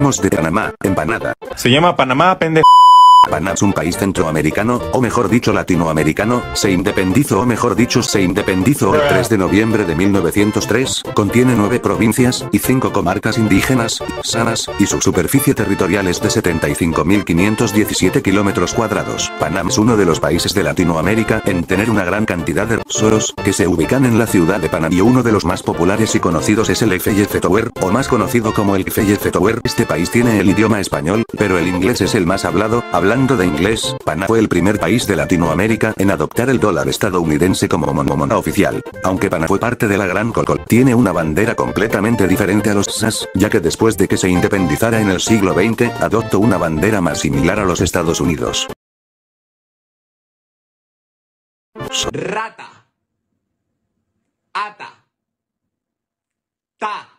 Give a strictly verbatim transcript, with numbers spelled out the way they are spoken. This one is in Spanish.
de Panamá, empanada. Se llama Panamá, pendejo. Panamá es un país centroamericano, o mejor dicho latinoamericano, se independizó o mejor dicho se independizó el tres de noviembre de mil novecientos tres, contiene nueve provincias, y cinco comarcas indígenas, sanas, y su superficie territorial es de setenta y cinco mil quinientos diecisiete kilómetros cuadrados. Panamá es uno de los países de Latinoamérica en tener una gran cantidad de tesoros, que se ubican en la ciudad de Panamá y uno de los más populares y conocidos es el Eiffel Tower, o más conocido como el Eiffel Tower. Este país tiene el idioma español, pero el inglés es el más hablado. Hablando de inglés, Panamá fue el primer país de Latinoamérica en adoptar el dólar estadounidense como moneda oficial. Aunque Panamá fue parte de la Gran Col, tiene una bandera completamente diferente a los S A S, ya que después de que se independizara en el siglo veinte, adoptó una bandera más similar a los Estados Unidos. Rata. Ata. Ta.